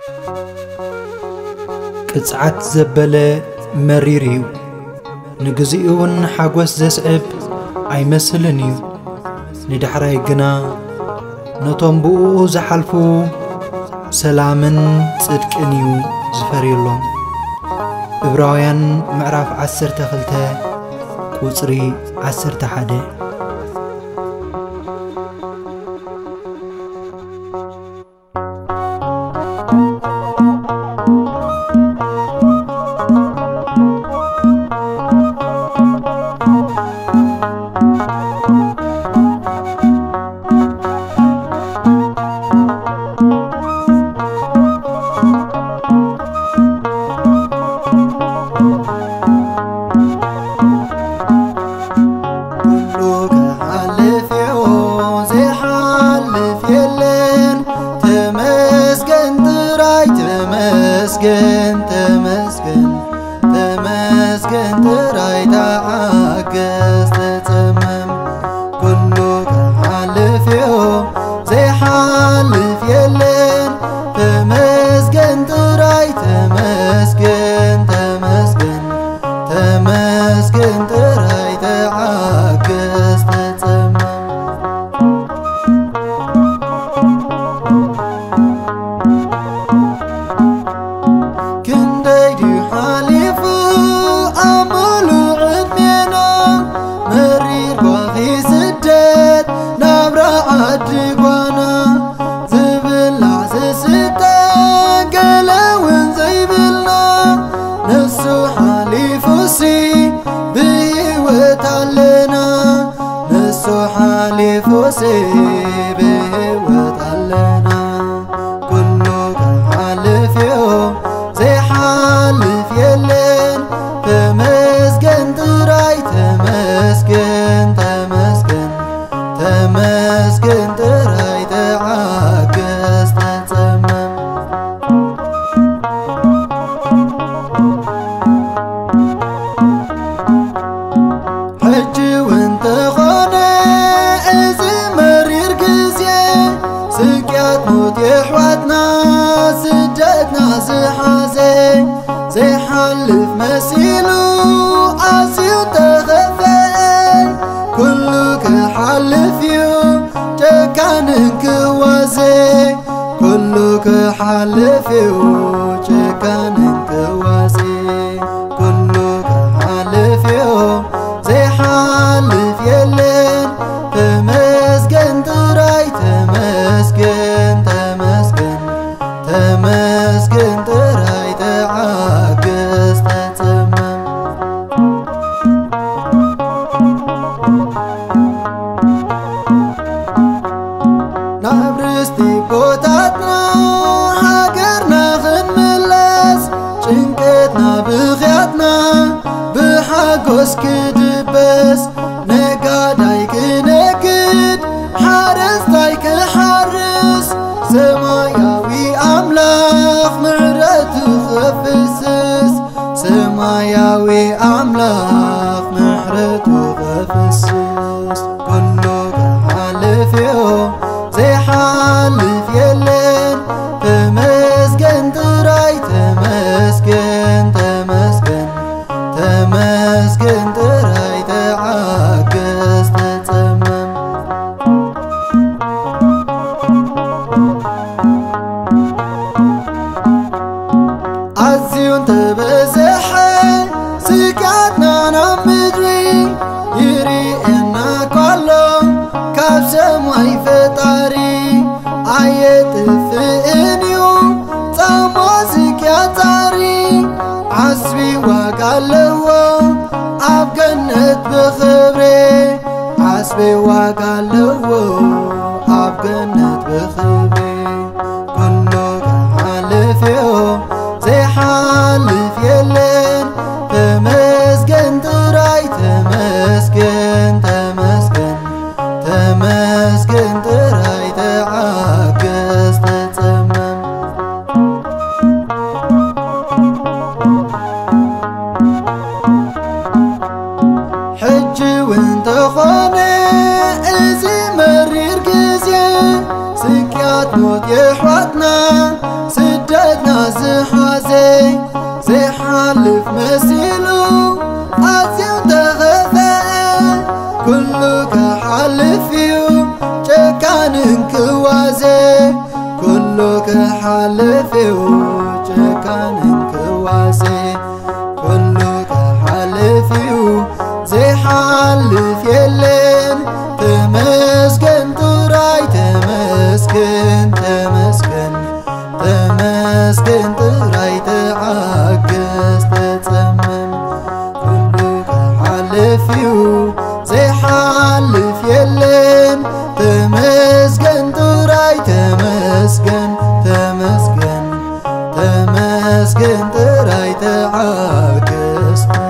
ቅጽዓት ዘበለ መሪር እዩ ንግዚኡን ሓጎስ ዘስዕብ ኣይመስልን እዩ ንድሕራይ ግና ነቶም ብኡ ዝሓልፉ ሰላምን ጽድቅን እዩ ዝፈርየሎም ዕብራውያን ምዕራፍ 12 ቁጽሪ 11 تمسكن تراي تعجز تتمم كله كحلف يوم زي حلف يلين تمسكن تراي تمسكن تراي تعجز تتمم بهوت علينا كله كحلف يوم زي حلف يلين تمسكن تراي تمسكن تراي تعجز تتمم حج وانت موت يحوتنا سجدنا زحازي زي حلف مسيلو عسيو تخفي كلك حلف يوم جكانك وازي كلك حلف يوم جكانك وازي كلك حلف يوم زي حلف يلين تمسكن تراي تمسكن تراي تعجز تتمم نابرستي بوتاتنا هاجرنا خنملس شنكتنا بخياتنا بحاجوس كدبس نقاداي كنكد حارس دايك حارس سماياوي أملاخ محرته خفسس سماياوي أملاخ محرته خفسس كله كحلف يوم زي حلف يلين تمسكن تراي تمسكن تراي تعجز تتمم عزيون تبزحي سكاتنا نمدري يري إنا كلهم كاب سماي فطاري عيت فإنيو تماسك يا تاري عصبي وقالوا عبقنت بخبري عصبي وقالوا عبقنت بخبري كله كحلف يوم زي حلف يلين تمسكن تراي تمسكن تراي تعجز تتمم حج وانت خاني ازي مرير قزي سكيات موت يحوتنا سددنا كله كحلفيو جكانن كواسي كله كحلفيو زي حلف يلن تمسكن تراي تمسكن تمسكن تمسكن تراي تعجز تتمم كله كحلفيو زي حلف يلن تمسكن تراي تمسكن تمسكن تمسكن تراي تعجز